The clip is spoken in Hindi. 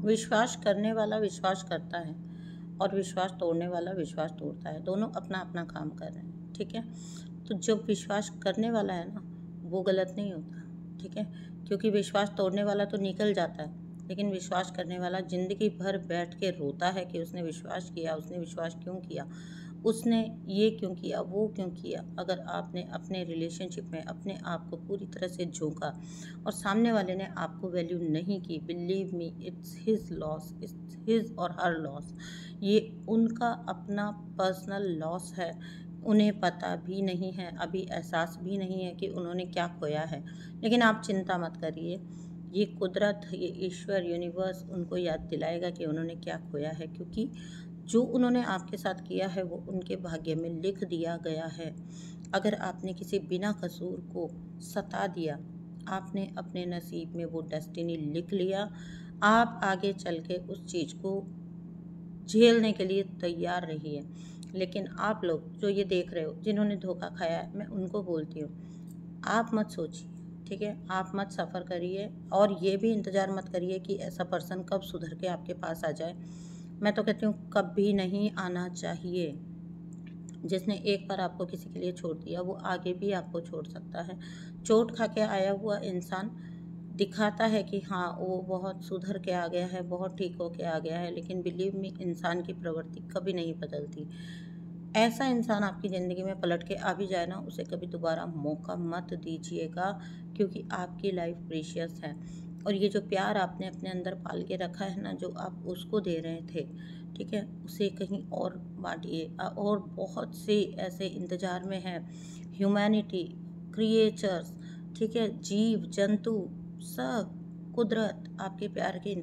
विश्वास करने वाला विश्वास करता है और विश्वास तोड़ने वाला विश्वास तोड़ता है। दोनों अपना अपना काम कर रहे हैं, ठीक है। तो जो विश्वास करने वाला है ना, वो गलत नहीं होता, ठीक है। क्योंकि विश्वास तोड़ने वाला तो निकल जाता है, लेकिन विश्वास करने वाला ज़िंदगी भर बैठ के रोता है कि उसने विश्वास किया, उसने विश्वास क्यों किया, उसने ये क्यों किया, वो क्यों किया। अगर आपने अपने रिलेशनशिप में अपने आप को पूरी तरह से झोंका और सामने वाले ने आपको वैल्यू नहीं की, believe me, it's his loss, it's his और हर लॉस। ये उनका अपना पर्सनल लॉस है। उन्हें पता भी नहीं है, अभी एहसास भी नहीं है कि उन्होंने क्या खोया है। लेकिन आप चिंता मत करिए, ये कुदरत, ये ईश्वर, यूनिवर्स उनको याद दिलाएगा कि उन्होंने क्या खोया है, क्योंकि जो उन्होंने आपके साथ किया है वो उनके भाग्य में लिख दिया गया है। अगर आपने किसी बिना कसूर को सता दिया, आपने अपने नसीब में वो डेस्टिनी लिख लिया। आप आगे चल के उस चीज़ को झेलने के लिए तैयार रहिए। लेकिन आप लोग जो ये देख रहे हो, जिन्होंने धोखा खाया है, मैं उनको बोलती हूँ, आप मत सोचिए, ठीक है। आप मत सफ़र करिए और ये भी इंतज़ार मत करिए कि ऐसा पर्सन कब सुधर के आपके पास आ जाए। मैं तो कहती हूँ कभी नहीं आना चाहिए। जिसने एक बार आपको किसी के लिए छोड़ दिया, वो आगे भी आपको छोड़ सकता है। चोट खा के आया हुआ इंसान दिखाता है कि हाँ, वो बहुत सुधर के आ गया है, बहुत ठीक हो के आ गया है, लेकिन बिलीव मी, इंसान की प्रवृत्ति कभी नहीं बदलती। ऐसा इंसान आपकी ज़िंदगी में पलट के आ भी जाए ना, उसे कभी दोबारा मौका मत दीजिएगा, क्योंकि आपकी लाइफ प्रीशियस है। और ये जो प्यार आपने अपने अंदर पाल के रखा है ना, जो आप उसको दे रहे थे, ठीक है, उसे कहीं और बांटिए। और बहुत से ऐसे इंतज़ार में हैं, ह्यूमैनिटी, क्रिएचर्स, ठीक है, जीव जंतु, सब कुदरत आपके प्यार के